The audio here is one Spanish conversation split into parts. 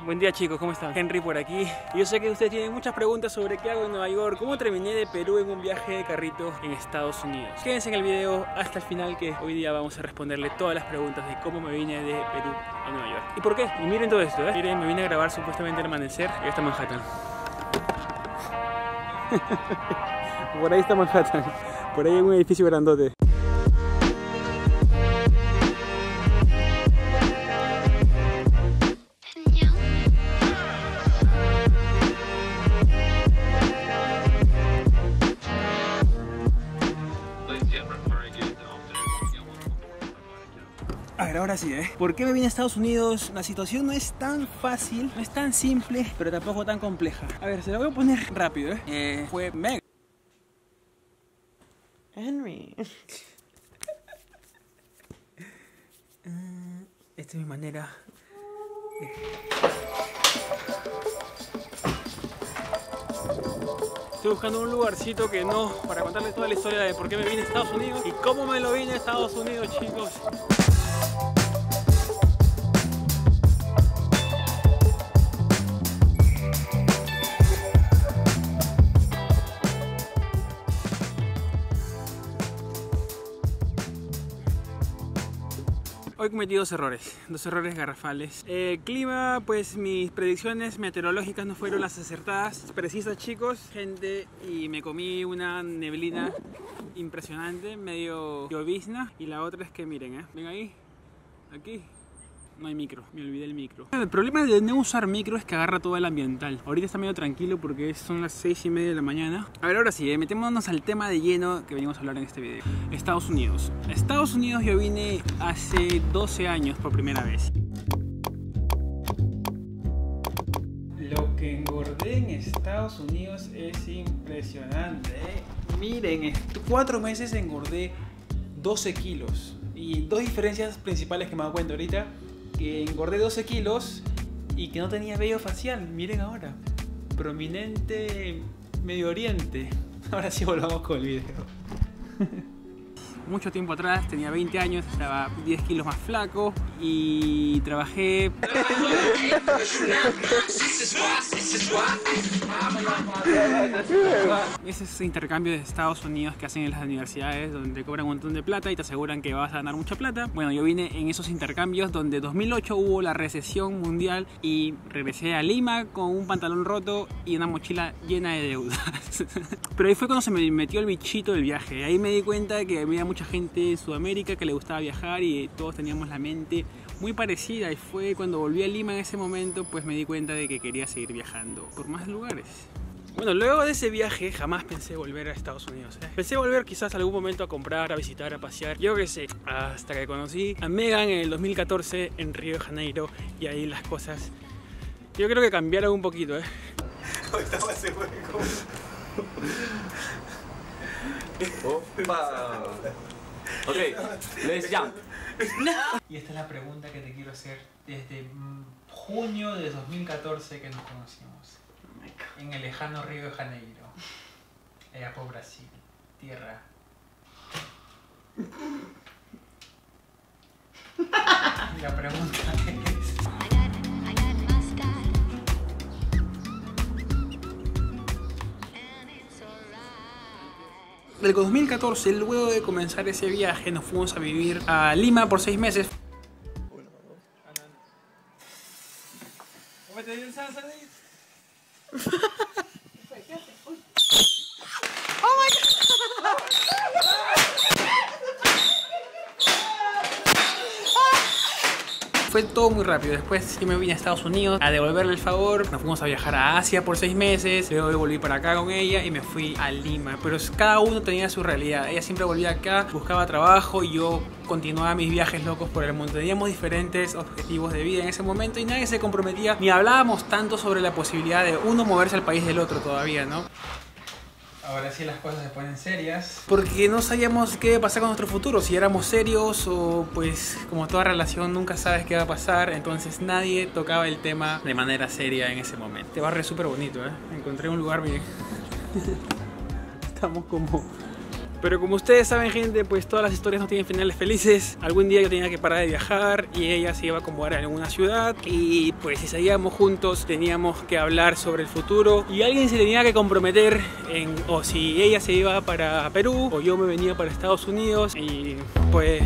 Buen día chicos, ¿cómo están? Henry por aquí. Yo sé que ustedes tienen muchas preguntas sobre qué hago en Nueva York, cómo terminé de Perú en un viaje de carrito en Estados Unidos. Quédense en el video hasta el final que hoy día vamos a responderle todas las preguntas de cómo me vine de Perú a Nueva York. ¿Y por qué? Y miren todo esto, ¿eh? Miren, me vine a grabar supuestamente el amanecer y está Manhattan. Por ahí está Manhattan. Por ahí hay un edificio grandote. A ver, ahora sí, ¿por qué me vine a Estados Unidos? La situación no es tan fácil, no es tan simple, pero tampoco tan compleja. A ver, se lo voy a poner rápido, fue Meg. Henry. Esta es mi manera. Estoy buscando un lugarcito que no, para contarles toda la historia de por qué me vine a Estados Unidos y cómo me lo vine a Estados Unidos, chicos. Hoy cometí dos errores garrafales. Clima, pues mis predicciones meteorológicas no fueron las acertadas, precisas chicos, gente, y me comí una neblina impresionante, medio llovizna. Y la otra es que miren, ven ahí, aquí. No hay micro, me olvidé el micro. El problema de no usar micro es que agarra todo el ambiental. Ahorita está medio tranquilo porque son las 6:30 de la mañana. A ver, ahora sí, metémonos al tema de lleno que venimos a hablar en este video. Estados Unidos. Estados Unidos yo vine hace 12 años por primera vez. Lo que engordé en Estados Unidos es impresionante, Miren, en 4 meses engordé 12 kilos. Y dos diferencias principales que me he dado cuenta ahorita. Que engordé 12 kilos y que no tenía vello facial. Miren ahora, prominente Medio Oriente. Ahora sí volvamos con el video. Mucho tiempo atrás, tenía 20 años, estaba 10 kilos más flaco y trabajé... Ese intercambio de Estados Unidos que hacen en las universidades donde te cobran un montón de plata y te aseguran que vas a ganar mucha plata. Bueno, yo vine en esos intercambios donde en 2008 hubo la recesión mundial y regresé a Lima con un pantalón roto y una mochila llena de deudas. Pero ahí fue cuando se me metió el bichito del viaje. Ahí me di cuenta que había mucha gente en Sudamérica que le gustaba viajar y todos teníamos la mente muy parecida, y fue cuando volví a Lima en ese momento pues me di cuenta de que quería seguir viajando por más lugares. Bueno, luego de ese viaje jamás pensé volver a Estados Unidos, Pensé volver quizás algún momento a comprar, a visitar, a pasear, yo qué sé, hasta que conocí a Megan en el 2014 en Río de Janeiro, y ahí las cosas yo creo que cambiaron un poquito, Estaba ese hueco. Opa. Ok, let's jump. Y esta es la pregunta que te quiero hacer desde junio de 2014 que nos conocimos. En el lejano Río de Janeiro, allá por Brasil, tierra. Y la pregunta es... Del 2014, luego de comenzar ese viaje, nos fuimos a vivir a Lima por 6 meses. Fue todo muy rápido. Después yo me vine a Estados Unidos a devolverle el favor. Nos fuimos a viajar a Asia por 6 meses. Luego volví para acá con ella y me fui a Lima. Pero cada uno tenía su realidad. Ella siempre volvía acá, buscaba trabajo, y yo continuaba mis viajes locos por el mundo. Teníamos diferentes objetivos de vida en ese momento y nadie se comprometía, ni hablábamos tanto sobre la posibilidad de uno moverse al país del otro todavía, ¿no? Ahora sí las cosas se ponen serias, porque no sabíamos qué iba a pasar con nuestro futuro, si éramos serios o pues como toda relación nunca sabes qué va a pasar. Entonces nadie tocaba el tema de manera seria en ese momento. Este barrio es súper bonito, Encontré un lugar, miren. Estamos como Pero como ustedes saben, gente, pues todas las historias no tienen finales felices. Algún día yo tenía que parar de viajar y ella se iba a acomodar en alguna ciudad, y pues si seguíamos juntos teníamos que hablar sobre el futuro y alguien se tenía que comprometer en, o si ella se iba para Perú o yo me venía para Estados Unidos, y pues...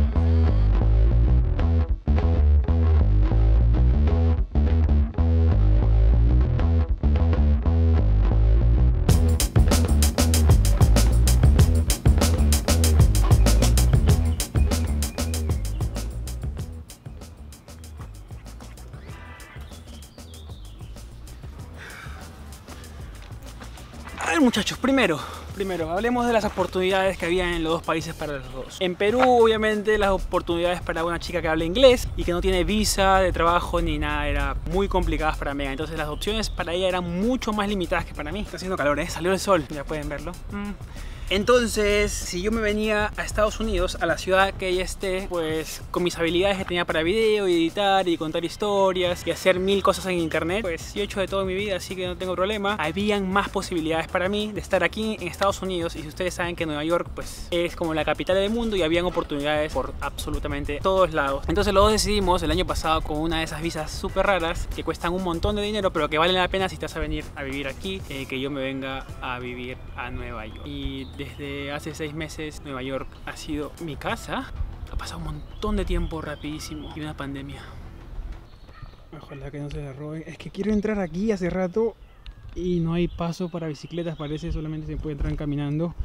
A ver, muchachos, primero hablemos de las oportunidades que había en los dos países para los dos. En Perú, obviamente, las oportunidades para una chica que habla inglés y que no tiene visa de trabajo ni nada eran muy complicadas para Megan. Entonces las opciones para ella eran mucho más limitadas que para mí. Está haciendo calor, salió el sol, ya pueden verlo. Entonces, si yo me venía a Estados Unidos, a la ciudad que ella esté, pues con mis habilidades que tenía para video y editar y contar historias y hacer mil cosas en internet, pues yo he hecho de todo en mi vida, así que no tengo problema. Habían más posibilidades para mí de estar aquí en Estados Unidos, y si ustedes saben que Nueva York pues es como la capital del mundo y habían oportunidades por absolutamente todos lados. Entonces los dos decidimos el año pasado con una de esas visas súper raras que cuestan un montón de dinero, pero que valen la pena si te vas a venir a vivir aquí, que yo me venga a vivir a Nueva York. Y desde hace 6 meses Nueva York ha sido mi casa. Ha pasado un montón de tiempo rapidísimo y una pandemia. Ojalá que no se la roben. Es que quiero entrar aquí hace rato y no hay paso para bicicletas, parece, solamente se puede entrar caminando.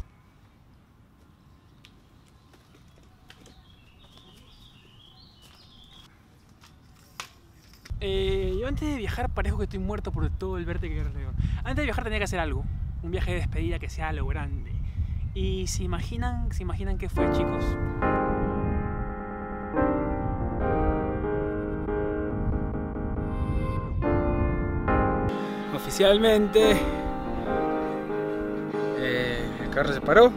Yo antes de viajar parezco que estoy muerto por todo el verte que hay alrededor. Antes de viajar tenía que hacer algo, un viaje de despedida que sea a lo grande. Y se imaginan qué fue, chicos. Oficialmente el carro se paró.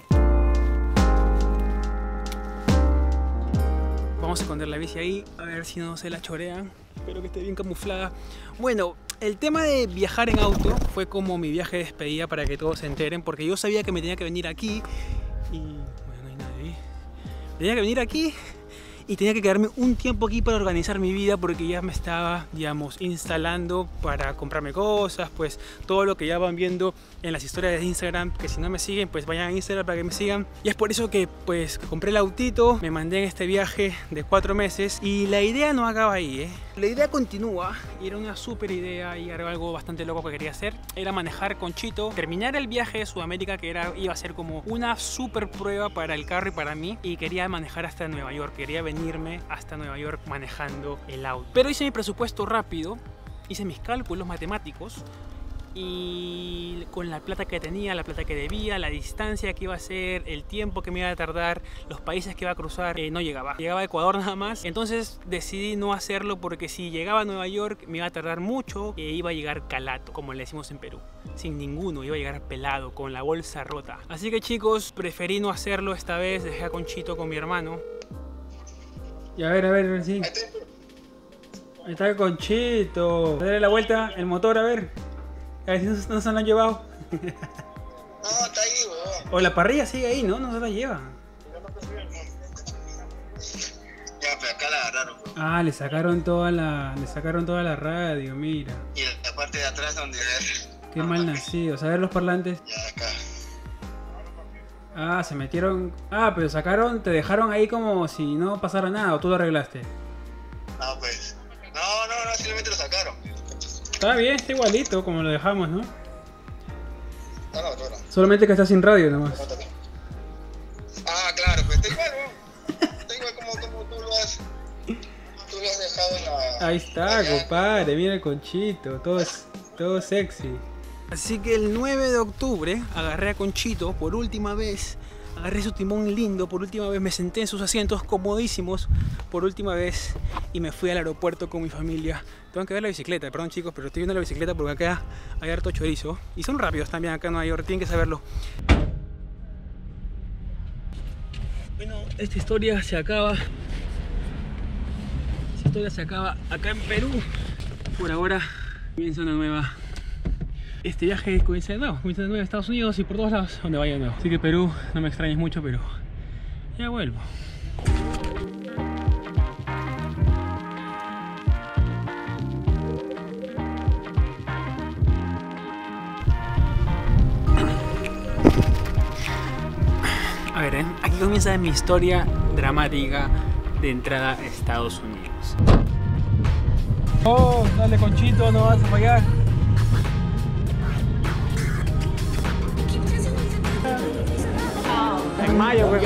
Vamos a esconder la bici ahí, a ver si no se la chorean. Espero que esté bien camuflada. Bueno, el tema de viajar en auto fue como mi viaje de despedida, para que todos se enteren, porque yo sabía que me tenía que venir aquí y... bueno, no hay nadie ahí. Tenía que venir aquí y tenía que quedarme un tiempo aquí para organizar mi vida, porque ya me estaba, digamos, instalando para comprarme cosas, pues todo lo que ya van viendo en las historias de Instagram, que si no me siguen, pues vayan a Instagram para que me sigan. Y es por eso que pues compré el autito, me mandé en este viaje de 4 meses y la idea no acaba ahí, La idea continúa, y era una súper idea y era algo bastante loco que quería hacer. Era manejar con Chito, terminar el viaje de Sudamérica, que iba a ser como una súper prueba para el carro y para mí, y quería manejar hasta Nueva York, quería venirme hasta Nueva York manejando el auto. Pero hice mi presupuesto rápido, hice mis cálculos matemáticos, y con la plata que tenía, la plata que debía, la distancia que iba a ser, el tiempo que me iba a tardar, los países que iba a cruzar, no llegaba. Llegaba a Ecuador nada más. Entonces decidí no hacerlo, porque si llegaba a Nueva York me iba a tardar mucho e iba a llegar calato, como le decimos en Perú. Sin ninguno, iba a llegar pelado, con la bolsa rota. Así que, chicos, preferí no hacerlo esta vez. Dejé a Conchito con mi hermano. Y a ver, sí. Ahí está Conchito. Dale la vuelta, el motor, a ver. A ver si no se lo han llevado. No, está ahí, weón. O la parrilla sigue ahí, ¿no? No se la lleva. Ya, pero acá la agarraron, weón. Ah, le sacaron toda la radio, mira. Y la parte de atrás donde... Qué mal nacido. A ver los parlantes. Ya, acá. Ah, se metieron... Ah, pero te dejaron ahí como si no pasara nada, ¿o tú lo arreglaste? No, pues... No, simplemente lo sacaron. Está bien, está igualito como lo dejamos, ¿no? No. Solamente que está sin radio nomás. Ah, claro, pues está igual, weón. Está igual como tú lo has dejado en la... Ahí está, compadre, mira el Conchito, todo sexy. Así que el 9 de octubre agarré a Conchito por última vez. Agarré su timón lindo por última vez, me senté en sus asientos comodísimos por última vez y me fui al aeropuerto con mi familia. Tengo que ver la bicicleta, perdón chicos, pero estoy viendo la bicicleta porque acá hay harto chorizo. Y son rápidos también acá en Nueva York, tienen que saberlo. Bueno, esta historia se acaba. Esta historia se acaba acá en Perú. Por ahora comienza una nueva Este viaje comienza de nuevo en Estados Unidos y por todos lados donde vaya de nuevo. Así que Perú, no me extrañes mucho, pero ya vuelvo. A ver, aquí comienza mi historia dramática de entrada a Estados Unidos. Oh, dale Conchito, no vas a fallar. En mayo, güey.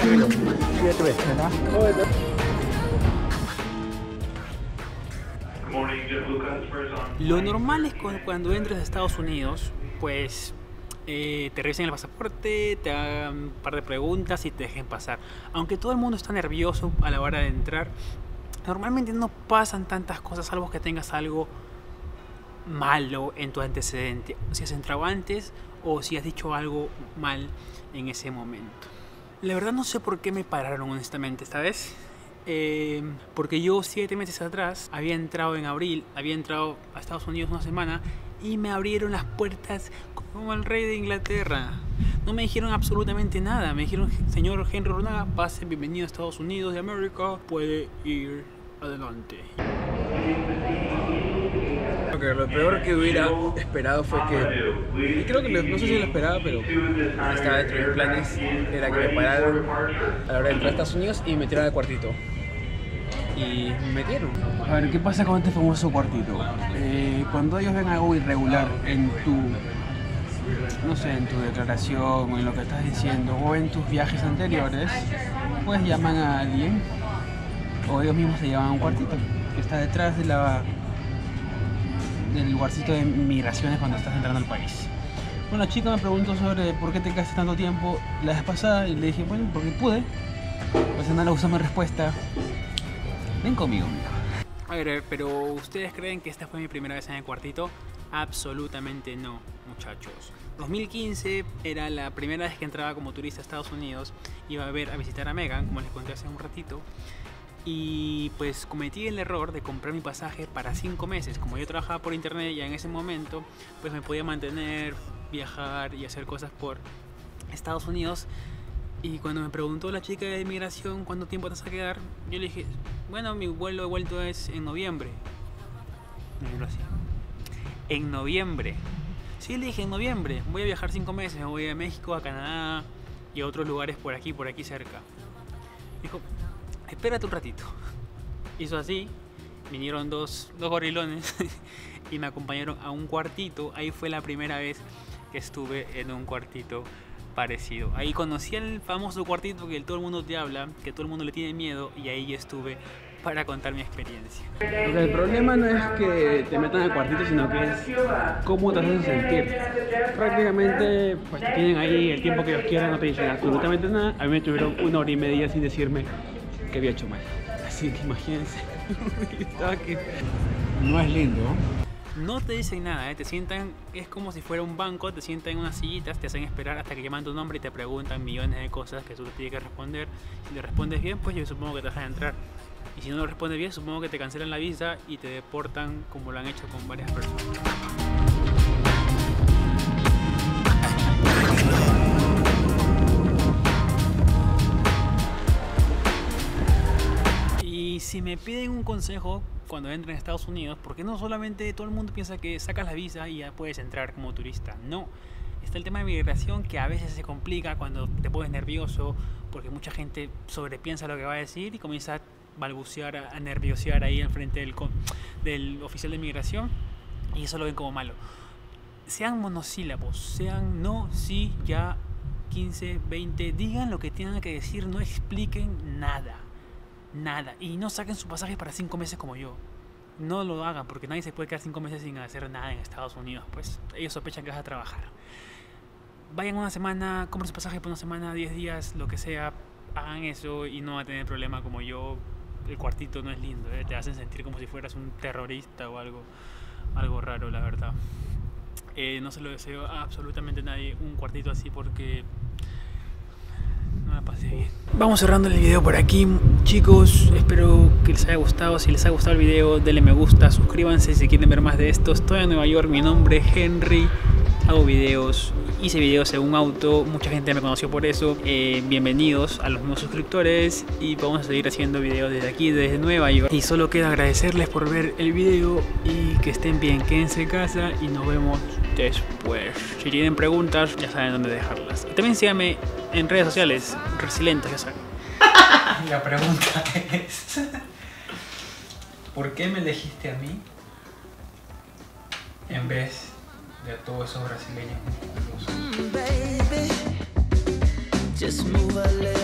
Lo normal es cuando entres a Estados Unidos, pues te revisen el pasaporte, te hagan un par de preguntas y te dejen pasar. Aunque todo el mundo está nervioso a la hora de entrar, normalmente no pasan tantas cosas salvo que tengas algo malo en tu antecedente. Si has entrado antes o si has dicho algo mal en ese momento. La verdad no sé por qué me pararon honestamente esta vez. Porque yo 7 meses atrás había entrado en abril, había entrado a Estados Unidos una semana y me abrieron las puertas como el rey de Inglaterra. No me dijeron absolutamente nada. Me dijeron, señor Henry Runaga, pase, bienvenido a Estados Unidos de América, puede ir adelante. Lo peor que hubiera esperado fue que, y creo que no sé si lo esperaba, pero estaba dentro de mis planes, era que me pararan a la hora de entrar a Estados Unidos y me metieran al cuartito. Y me metieron. A ver, ¿qué pasa con este famoso cuartito? Cuando ellos ven algo irregular en tu, no sé, en tu declaración o en lo que estás diciendo o en tus viajes anteriores, pues llaman a alguien o ellos mismos se llevan a un cuartito que está detrás de del lugarcito de migraciones cuando estás entrando al país. Bueno, la chica me preguntó sobre por qué te quedaste tanto tiempo la vez pasada y le dije, bueno, porque pude. Pues no le gustó mi respuesta. Ven conmigo, amigo. A ver, pero ¿ustedes creen que esta fue mi primera vez en el cuartito? Absolutamente no, muchachos. 2015 era la primera vez que entraba como turista a Estados Unidos. Iba a visitar a Megan, como les conté hace un ratito. Y pues cometí el error de comprar mi pasaje para 5 meses. Como yo trabajaba por internet ya en ese momento, pues me podía mantener, viajar y hacer cosas por Estados Unidos. Y cuando me preguntó la chica de inmigración cuánto tiempo te vas a quedar, yo le dije, bueno, mi vuelo de vuelta es en noviembre. Me miró así. ¿En noviembre? Sí, le dije, en noviembre. Voy a viajar 5 meses, me voy a México, a Canadá y a otros lugares por aquí cerca. Dijo, espérate un ratito. Hizo así, vinieron dos gorilones y me acompañaron a un cuartito. Ahí fue la primera vez que estuve en un cuartito parecido. Ahí conocí el famoso cuartito que todo el mundo te habla, que todo el mundo le tiene miedo, y ahí estuve para contar mi experiencia. Okay, el problema no es que te metan al cuartito, sino que es cómo te hacen sentir. Prácticamente pues te tienen ahí el tiempo que ellos quieran, no te dicen absolutamente nada. A mí me tuvieron 1 hora y media sin decirme que había hecho mal. Así que imagínense. No es lindo. No te dicen nada, te sientan, es como si fuera un banco, te sientan en unas sillitas, te hacen esperar hasta que llaman tu nombre y te preguntan millones de cosas que tú tienes que responder. Si le respondes bien, pues yo supongo que te dejan entrar. Y si no lo respondes bien, supongo que te cancelan la visa y te deportan, como lo han hecho con varias personas. Y si me piden un consejo cuando entren a Estados Unidos, porque no solamente todo el mundo piensa que sacas la visa y ya puedes entrar como turista, no. Está el tema de migración, que a veces se complica cuando te pones nervioso, porque mucha gente sobrepiensa lo que va a decir y comienza a balbucear, a nerviosear ahí enfrente del oficial de migración, y eso lo ven como malo. Sean monosílabos, sean no, sí, ya, 15, 20, digan lo que tengan que decir, no expliquen nada. Nada, y no saquen su pasaje para 5 meses como yo. No lo hagan, porque nadie se puede quedar 5 meses sin hacer nada en Estados Unidos. Pues ellos sospechan que vas a trabajar. Vayan una semana, compren su pasaje por una semana, 10 días, lo que sea. Hagan eso y no van a tener problema como yo. El cuartito no es lindo, te hacen sentir como si fueras un terrorista o algo raro, la verdad. No se lo deseo a absolutamente nadie un cuartito así, porque no la pasé bien. Vamos cerrando el video por aquí, chicos. Espero que les haya gustado. Si les ha gustado el video, denle me gusta, suscríbanse si quieren ver más de esto. Estoy en Nueva York, mi nombre es Henry hago videos, hice videos en un auto, mucha gente me conoció por eso. Bienvenidos a los nuevos suscriptores y vamos a seguir haciendo videos desde aquí, desde Nueva York. Y solo queda agradecerles por ver el video y que estén bien, quédense en casa y nos vemos después. Si tienen preguntas ya saben dónde dejarlas. Y también síganme en redes sociales, Resilientes, ya saben. La pregunta es... ¿por qué me elegiste a mí en vez de a todos esos brasileños musculosos? Baby, just move a little.